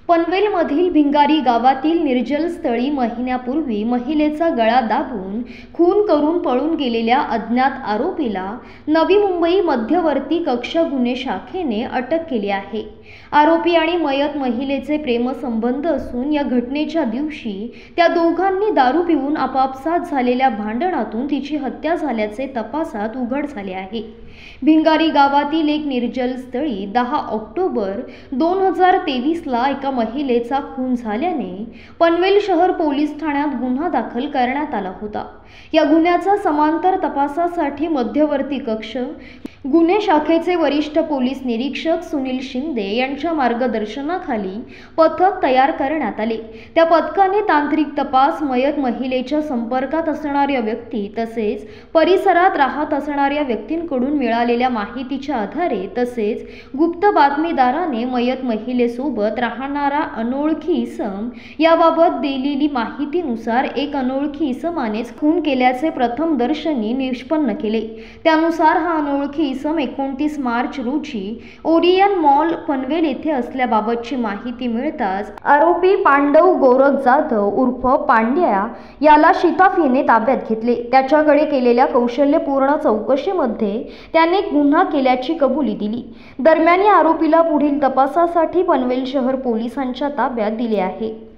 पनवेलमधील भिंगारी गावातील निर्जल स्थळी महिन्यापूर्वी महिलेचा गळा दाबून खून करून पळून गेलेल्या अज्ञात आरोपीला नवी मुंबई मध्यवर्ती कक्ष गुन्हे शाखेने अटक केली आहे। आरोपी आणि मयत महिलेचे प्रेमसंबंध असून या घटनेच्या दिवशी त्या दोघांनी दारू पिऊन आपापसात झालेल्या भांडणातून तिची हत्या झाल्याचे तपासात उघड झाले आहे। भिंगारी गावातील एक निर्जल स्थळी 10 ऑक्टोबर 2023 ला एका महिलेचा खून झाल्याने पनवेल शहर पोलीस ठाण्यात गुन्हा दाखल करण्यात आला होता। या गुन्ह्याचा समांतर तपासासाठी मध्यवर्ती कक्ष गुन्हे शाखेचे वरिष्ठ पोलीस निरीक्षक सुनील शिंदे यांच्या मार्गदर्शनाखाली पथक तयार करण्यात आले। त्या पथकाने तांत्रिक तपास, मयत महिलेच्या संपर्कात असणाऱ्या व्यक्ती तसेच परिसरात राहत असणाऱ्या व्यक्तींकडून मिळालेल्या माहितीच्या आधारे तसेच गुप्त बातमीदाराने मयत महिलेसोबत राहणारा अनोळखी इसम याबाबत दिलेली माहितीनुसार एक अनोळखी इसमानेच खून केल्याचे प्रथमदर्शनी निष्पन्न केले। त्यानुसार हा अनोळखी इसम 29 मार्च रोजी ओरियन मॉल पनवेल येथे असल्याबाबतची माहिती मिळताच आरोपी पांडव गोरख जाधव उर्फ पांड्या याला शिताफीने ताब्यात घेतले। त्याच्याकडे केलेल्या कौशल्यपूर्ण चौकशीमध्ये त्याने गुन्हा केल्याची कबुली दिली। दरम्यान या आरोपीला पुढील तपासासाठी पनवेल शहर पोलिसांच्या ताब्यात दिले आहे।